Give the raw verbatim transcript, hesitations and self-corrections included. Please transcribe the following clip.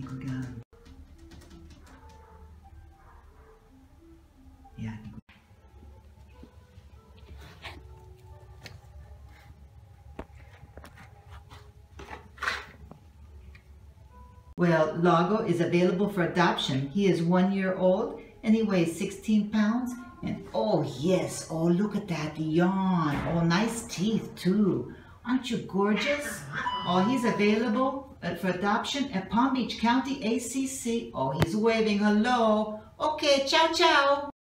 good girl. Yeah. Well, Largo is available for adoption. He is one year old and he weighs sixteen pounds. And oh yes, oh look at that yawn. Oh, nice teeth too. Aren't you gorgeous? Oh, he's available for adoption at Palm Beach County A C C. Oh, he's waving hello. Okay, ciao, ciao.